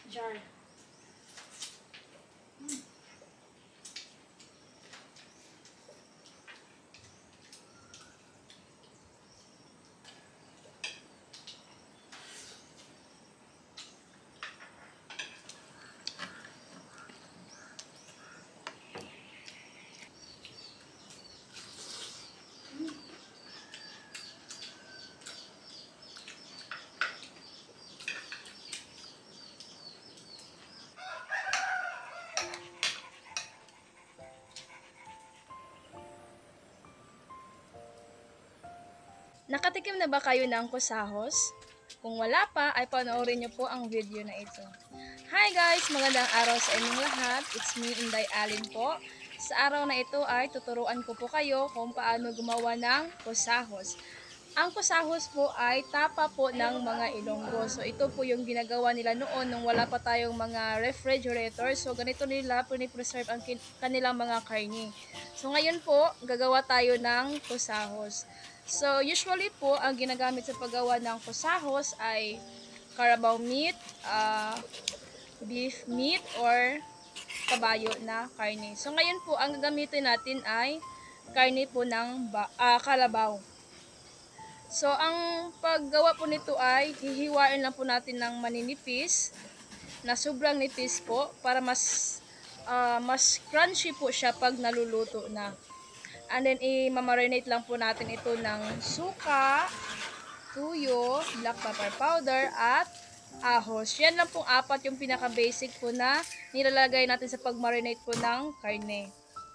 jar. Nakatikim na ba kayo ng kusahos? Kung wala pa, ay panoorin niyo po ang video na ito. Hi guys! Magandang araw sa inyong lahat. It's me, Indai Allyn po. Sa araw na ito ay tuturuan ko po kayo kung paano gumawa ng kusahos. Ang kusahos po ay tapa po ng mga Ilonggo. So ito po yung ginagawa nila noon nung wala pa tayong mga refrigerator. So ganito nila pinipreserve ang kanilang mga karne. So ngayon po, gagawa tayo ng kusahos. So, usually po, ang ginagamit sa paggawa ng kusahos ay carabao meat, beef meat, or kabayo na karne. So, ngayon po, ang gagamitin natin ay karne po ng kalabaw. So, ang paggawa po nito ay hihiwain lang po natin ng maninipis, na sobrang nipis po, para mas crunchy po siya pag naluluto na. And then, i-marinate lang po natin ito ng suka, tuyo, black pepper powder, at ahos. Yan lang pong apat yung pinaka-basic po na nilalagay natin sa pag-marinate po ng karne.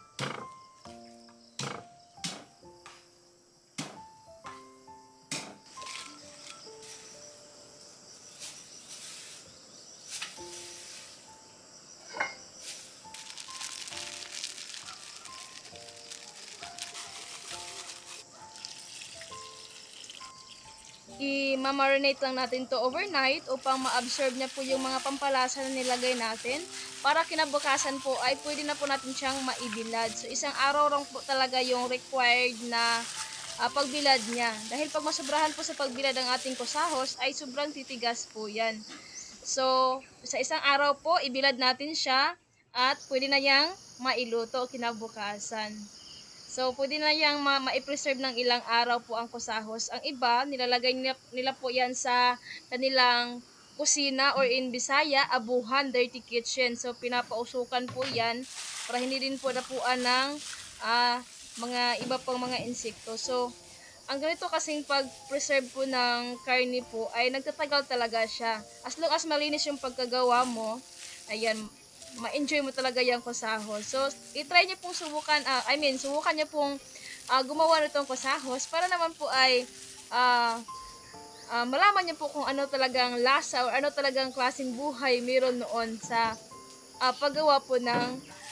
I-marinate lang natin to overnight upang ma-absorb niya po yung mga pampalasa na nilagay natin para kinabukasan po ay pwede na po natin siyang maibilad. So isang araw lang po talaga yung required na pagbilad niya. Dahil pag masobrahan po sa pagbilad ang ating kusahos ay sobrang titigas po yan. So sa isang araw po ibilad natin siya at pwede na yang mailuto kinabukasan. So, pwede na yang ma-preserve ng ilang araw po ang kusahos. Ang iba, nilalagay nila po yan sa kanilang kusina or in Bisaya, abuhan, dirty kitchen. So, pinapausukan po yan para hindi din po napuan ng mga iba pang mga insekto. So, ang ganito kasing pag-preserve po ng karne po ay nagtatagal talaga siya. As long as malinis yung pagkagawa mo, ayan, ma-enjoy mo talaga yung kusahos. So, i-try niyo pong subukan, subukan niyo pong gumawa nitong kusahos para naman po ay malaman niyo po kung ano talagang lasa o ano talagang klaseng buhay meron noon sa paggawa po ng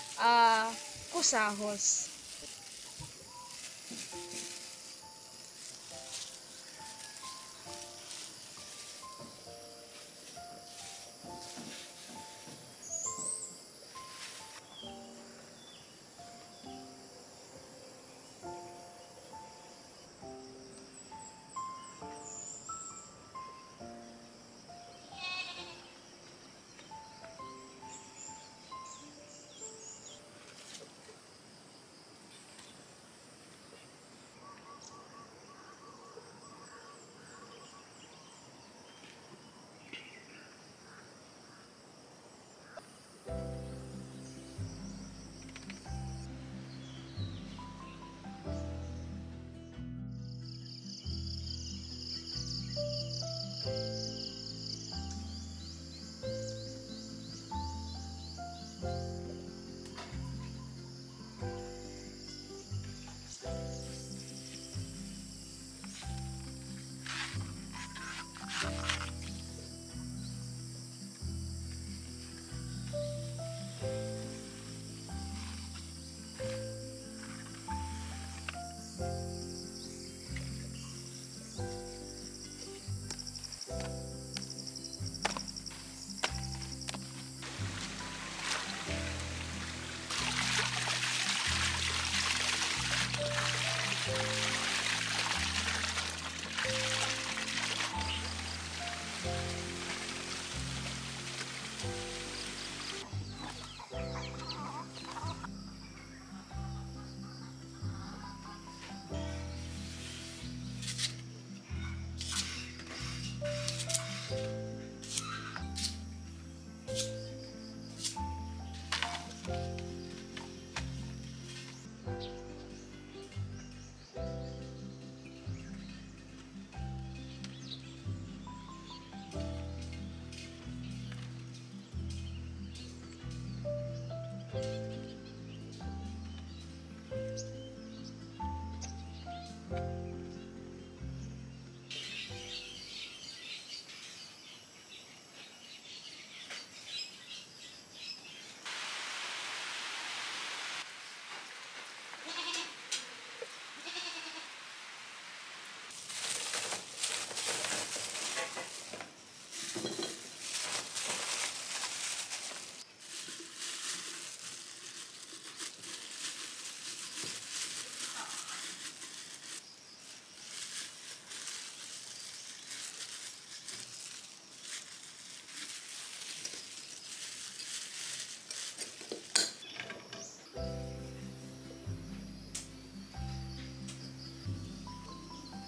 kusahos.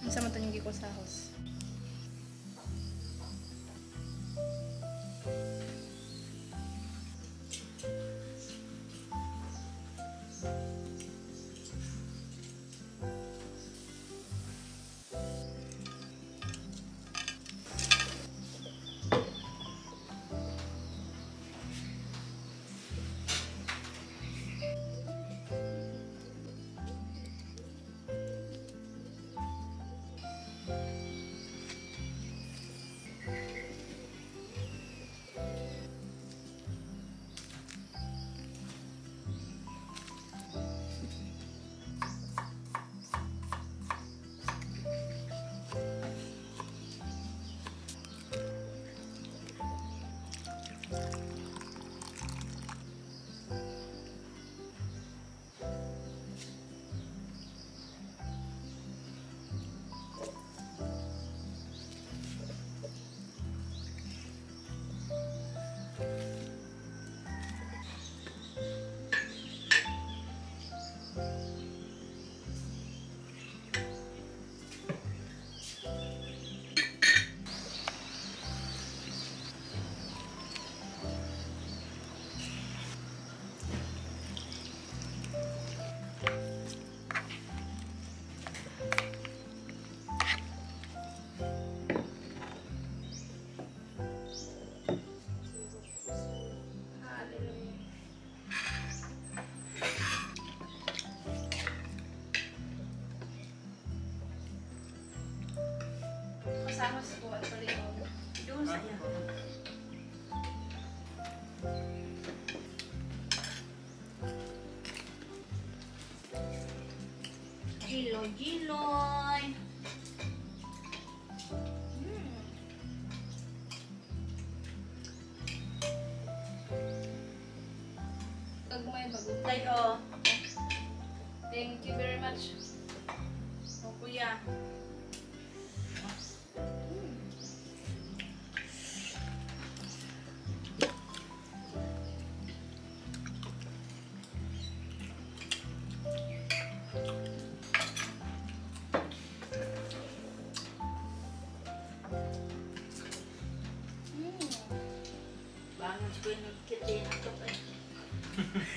Sa man to yung kusahos. Kusahos po at palihog. Doon sa iya. Giloy-giloy. Gagmay bagutay oh. Thank you very much. Oh, kuya. Bangun ko yung kitin ako pa.